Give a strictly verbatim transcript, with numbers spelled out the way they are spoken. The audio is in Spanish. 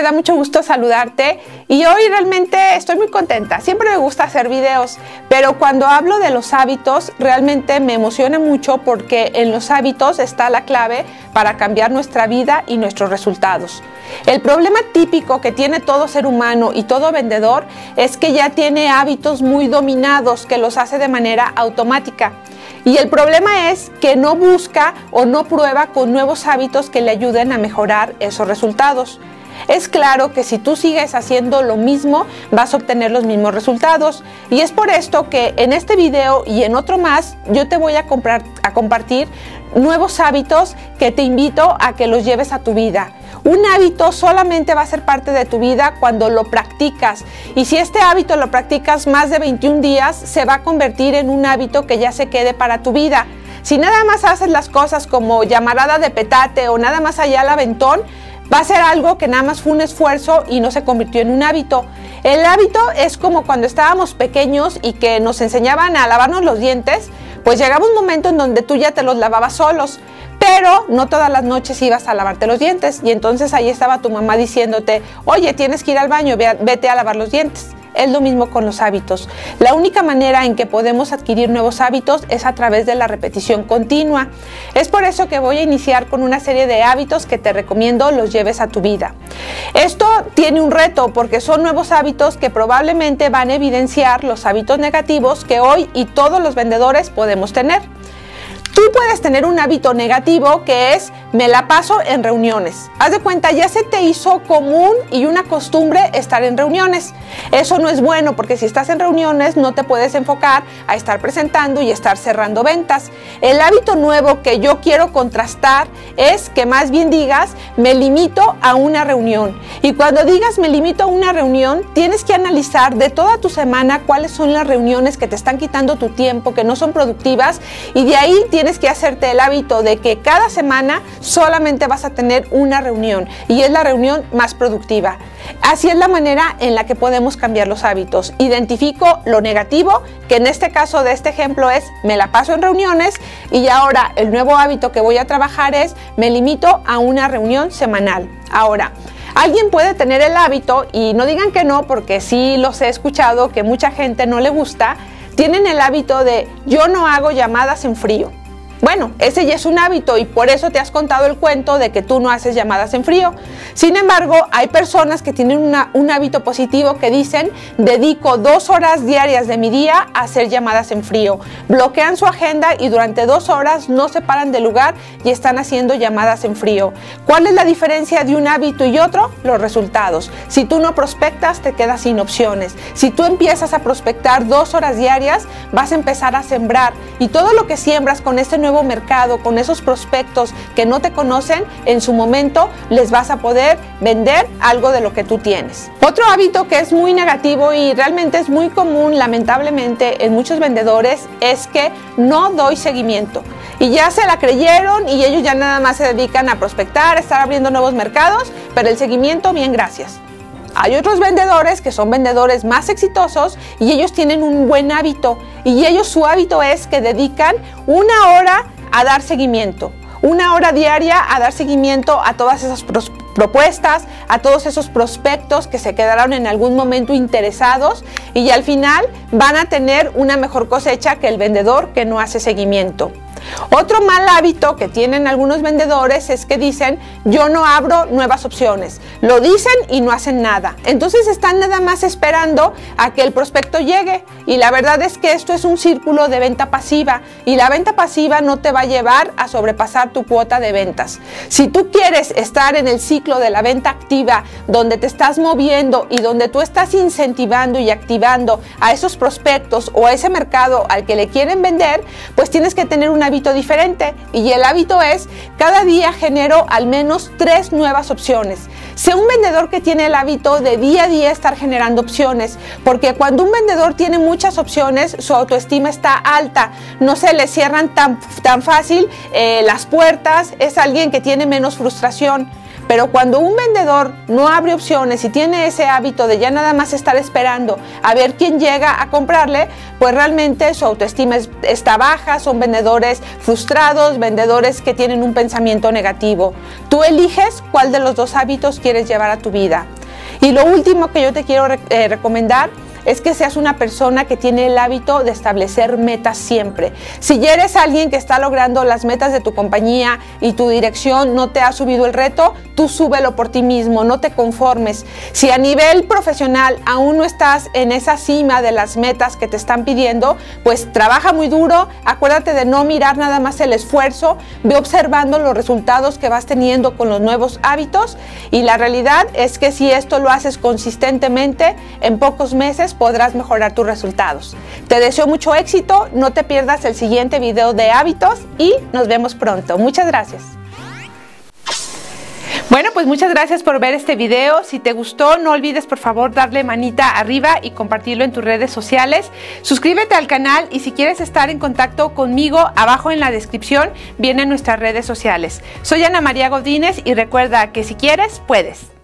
da mucho gusto saludarte y hoy realmente estoy muy contenta. Siempre me gusta hacer videos, pero cuando hablo de los hábitos realmente me emociona mucho porque en los hábitos está la clave para cambiar nuestra vida y nuestros resultados. El problema típico que tiene todo ser humano y todo vendedor es que ya tiene hábitos muy dominados que los hace de manera automática. Y el problema es que no busca o no prueba con nuevos hábitos que le ayuden a mejorar esos resultados. Es claro que si tú sigues haciendo lo mismo, vas a obtener los mismos resultados. Y es por esto que en este video y en otro más, yo te voy a, comprar, a compartir nuevos hábitos que te invito a que los lleves a tu vida. Un hábito solamente va a ser parte de tu vida cuando lo practicas. Y si este hábito lo practicas más de veintiún días, se va a convertir en un hábito que ya se quede para tu vida. Si nada más haces las cosas como llamarada de petate o nada más allá al aventón, va a ser algo que nada más fue un esfuerzo y no se convirtió en un hábito. El hábito es como cuando estábamos pequeños y que nos enseñaban a lavarnos los dientes, pues llegaba un momento en donde tú ya te los lavabas solos, pero no todas las noches ibas a lavarte los dientes y entonces ahí estaba tu mamá diciéndote, oye, tienes que ir al baño, vete a lavar los dientes. Es lo mismo con los hábitos. La única manera en que podemos adquirir nuevos hábitos es a través de la repetición continua. Es por eso que voy a iniciar con una serie de hábitos que te recomiendo los lleves a tu vida. Esto tiene un reto porque son nuevos hábitos que probablemente van a evidenciar los hábitos negativos que hoy y todos los vendedores podemos tener. Tú puedes tener un hábito negativo que es, me la paso en reuniones. Haz de cuenta, ya se te hizo común y una costumbre estar en reuniones. Eso no es bueno porque si estás en reuniones no te puedes enfocar a estar presentando y estar cerrando ventas. El hábito nuevo que yo quiero contrastar es que más bien digas, me limito a una reunión. Y cuando digas, me limito a una reunión, tienes que analizar de toda tu semana cuáles son las reuniones que te están quitando tu tiempo, que no son productivas, y de ahí tienes Tienes que hacerte el hábito de que cada semana solamente vas a tener una reunión y es la reunión más productiva. Así es la manera en la que podemos cambiar los hábitos. Identifico lo negativo, que en este caso de este ejemplo es me la paso en reuniones, y ahora el nuevo hábito que voy a trabajar es me limito a una reunión semanal. Ahora, alguien puede tener el hábito, y no digan que no porque sí los he escuchado que mucha gente no le gusta, tienen el hábito de yo no hago llamadas en frío. Bueno, ese ya es un hábito y por eso te has contado el cuento de que tú no haces llamadas en frío. Sin embargo, hay personas que tienen una, un hábito positivo que dicen, dedico dos horas diarias de mi día a hacer llamadas en frío. Bloquean su agenda y durante dos horas no se paran del lugar y están haciendo llamadas en frío. ¿Cuál es la diferencia de un hábito y otro? Los resultados. Si tú no prospectas, te quedas sin opciones. Si tú empiezas a prospectar dos horas diarias, vas a empezar a sembrar, y todo lo que siembras con este nuevo mercado, con esos prospectos que no te conocen, en su momento les vas a poder vender algo de lo que tú tienes. Otro hábito que es muy negativo y realmente es muy común lamentablemente en muchos vendedores es que no doy seguimiento. Y ya se la creyeron y ellos ya nada más se dedican a prospectar, a estar abriendo nuevos mercados, pero el seguimiento, bien, gracias. Hay otros vendedores que son vendedores más exitosos y ellos tienen un buen hábito, y ellos su hábito es que dedican una hora a dar seguimiento, una hora diaria a dar seguimiento a todas esas propuestas, a todos esos prospectos que se quedaron en algún momento interesados, y al final van a tener una mejor cosecha que el vendedor que no hace seguimiento. Otro mal hábito que tienen algunos vendedores es que dicen, yo no abro nuevas opciones. Lo dicen y no hacen nada. Entonces están nada más esperando a que el prospecto llegue. Y la verdad es que esto es un círculo de venta pasiva. Y la venta pasiva no te va a llevar a sobrepasar tu cuota de ventas. Si tú quieres estar en el ciclo de la venta activa, donde te estás moviendo y donde tú estás incentivando y activando a esos prospectos o a ese mercado al que le quieren vender, pues tienes que tener una hábito diferente, y el hábito es cada día genero al menos tres nuevas opciones. Sé un vendedor que tiene el hábito de día a día estar generando opciones, porque cuando un vendedor tiene muchas opciones, su autoestima está alta, no se le cierran tan, tan fácil eh, las puertas, es alguien que tiene menos frustración. Pero cuando un vendedor no abre opciones y tiene ese hábito de ya nada más estar esperando a ver quién llega a comprarle, pues realmente su autoestima está baja, son vendedores frustrados, vendedores que tienen un pensamiento negativo. Tú eliges cuál de los dos hábitos quieres llevar a tu vida. Y lo último que yo te quiero eh, recomendar es que seas una persona que tiene el hábito de establecer metas siempre. Si ya eres alguien que está logrando las metas de tu compañía y tu dirección no te ha subido el reto, tú súbelo por ti mismo, no te conformes. Si a nivel profesional aún no estás en esa cima de las metas que te están pidiendo, pues trabaja muy duro, acuérdate de no mirar nada más el esfuerzo, ve observando los resultados que vas teniendo con los nuevos hábitos, y la realidad es que si esto lo haces consistentemente, en pocos meses podrás mejorar tus resultados. Te deseo mucho éxito, no te pierdas el siguiente video de hábitos y nos vemos pronto. Muchas gracias. Bueno, pues muchas gracias por ver este video. Si te gustó, no olvides por favor darle manita arriba y compartirlo en tus redes sociales. Suscríbete al canal y si quieres estar en contacto conmigo, abajo en la descripción vienen nuestras redes sociales. Soy Ana María Godínez y recuerda que si quieres, puedes.